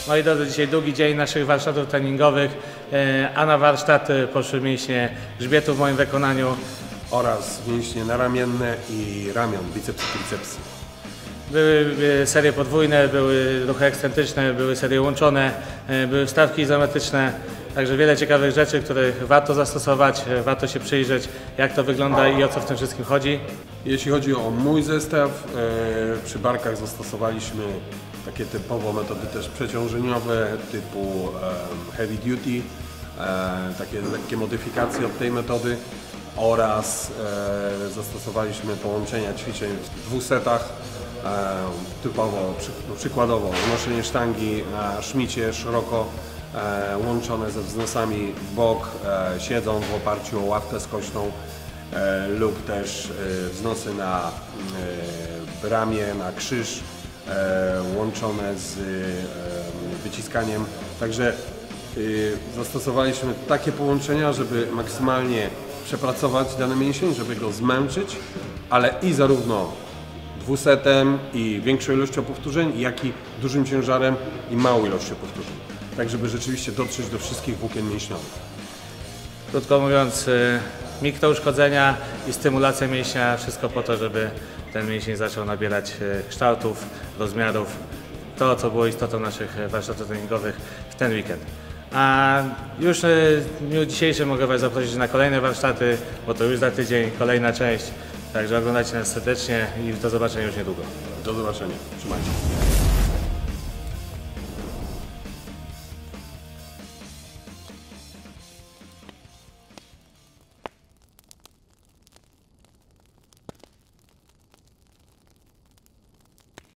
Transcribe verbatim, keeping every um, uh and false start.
Moi drodzy, dzisiaj długi dzień naszych warsztatów treningowych, a na warsztat poszły mięśnie grzbietu w moim wykonaniu. Oraz mięśnie naramienne i ramion, biceps i tricepsy. Były serie podwójne, były ruchy ekscentryczne, były serie łączone, były wstawki izometryczne. Także wiele ciekawych rzeczy, których warto zastosować, warto się przyjrzeć, jak to wygląda i o co w tym wszystkim chodzi. Jeśli chodzi o mój zestaw, e, przy barkach zastosowaliśmy takie typowo metody też przeciążeniowe typu e, heavy duty, e, takie lekkie modyfikacje od tej metody oraz e, zastosowaliśmy połączenia ćwiczeń w dwóch setach, e, typowo, przy, no, przykładowo unoszenie sztangi na szmicie szeroko e, łączone ze wznosami w bok, e, siedząc w oparciu o ławkę skośną e, lub też e, wznosy na e, ramię, na krzyż, e, łączone z e, wyciskaniem. Także e, zastosowaliśmy takie połączenia, żeby maksymalnie przepracować dany mięsień, żeby go zmęczyć, ale i zarówno dwusetem i większą ilością powtórzeń, jak i dużym ciężarem i małą ilością powtórzeń. Tak, żeby rzeczywiście dotrzeć do wszystkich włókien mięśniowych. Krótko mówiąc, mikrouszkodzenia i stymulacja mięśnia, wszystko po to, żeby ten mięsień zaczął nabierać kształtów, rozmiarów. To, co było istotą naszych warsztatów treningowych w ten weekend. A już w dniu dzisiejszym mogę Was zaprosić na kolejne warsztaty, bo to już za tydzień kolejna część. Także oglądajcie nas serdecznie i do zobaczenia już niedługo. Do zobaczenia. Trzymajcie się.